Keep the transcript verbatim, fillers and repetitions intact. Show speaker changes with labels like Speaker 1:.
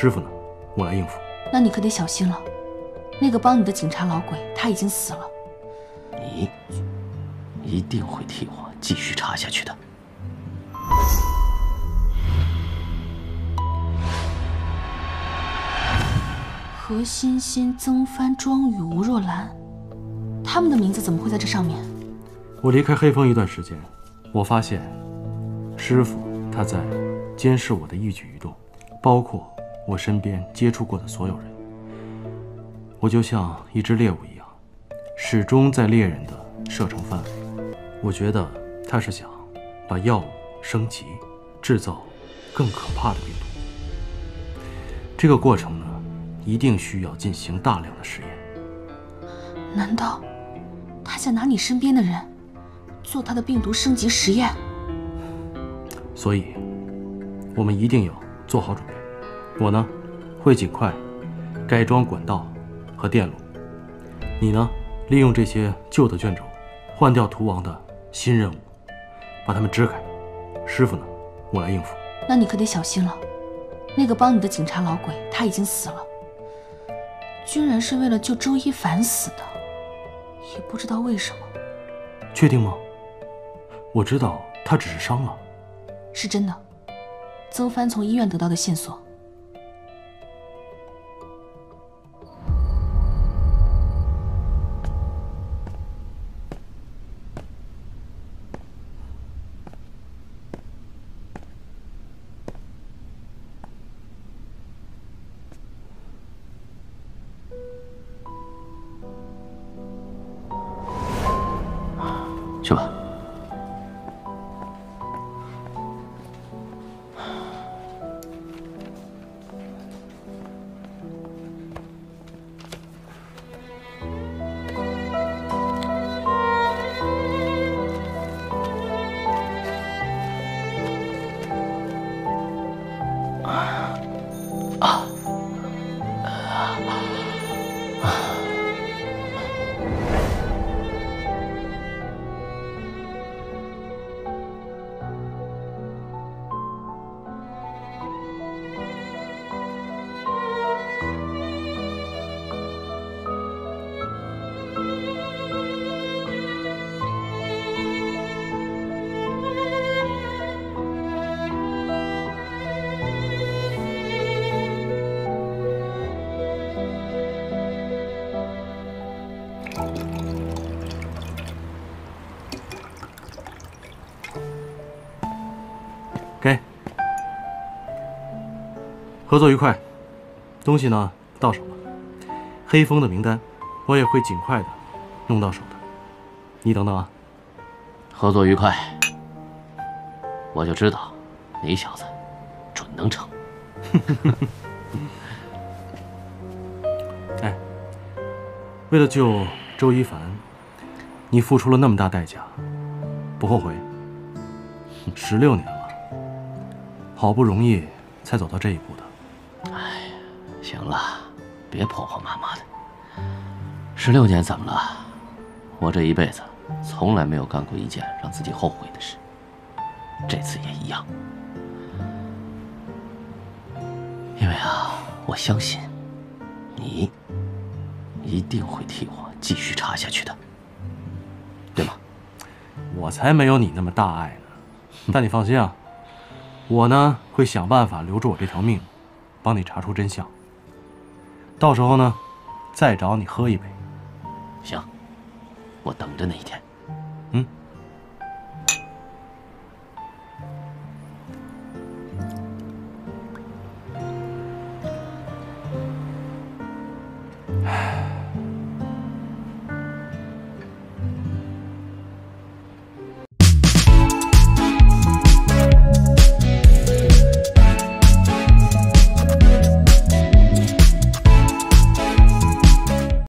Speaker 1: 师傅呢，我来应付。
Speaker 2: 那你可得小心了，那个帮你的警察老鬼他已经死了。
Speaker 3: 你一定会替我继续查下去的。
Speaker 2: 何欣欣、曾帆、庄宇、吴若兰，他们的名字怎么会在这上面？
Speaker 1: 我离开黑风一段时间，我发现师傅他在监视我的一举一动，包括我身边接触过的所有人。我就像一只猎物一样，始终在猎人的射程范围。我觉得他是想把药物升级，制造更可怕的病毒。这个过程呢，一定需要进行大量的实验。
Speaker 2: 难道他想拿你身边的人做他的病毒升级实验？
Speaker 1: 所以，我们一定要做好准备。我呢，会尽快改装管道和电路。你呢，利用这些旧的卷轴，换掉图王的新任务，把它们支开。师傅呢，我来应付。
Speaker 2: 那你可得小心了，那个帮你的警察老鬼他已经死了，居然是为了救周一凡死的，也不知道为什么。
Speaker 1: 确定吗？我知道他只是伤了。
Speaker 2: 是真的，曾帆从医院得到的线索。
Speaker 3: 去吧。
Speaker 1: 给，合作愉快。东西呢到手了，黑风的名单我也会尽快的弄到手的。你等等啊。
Speaker 3: 合作愉快。我就知道，你小子准能成。
Speaker 1: 哎，为了救周一凡，你付出了那么大代价，不后悔？十六年了。好不容易才走到这一步的。
Speaker 3: 哎呀，行了，别婆婆妈妈的。十六年怎么了？我这一辈子从来没有干过一件让自己后悔的事，这次也一样。因为啊，我相信你一定会替我继续查下去的，对吗？
Speaker 1: 我才没有你那么大爱呢。但你放心啊。我呢会想办法留住我这条命，帮你查出真相。到时候呢，再找你喝一杯。
Speaker 3: 行，我等着那一天。
Speaker 1: 嗯。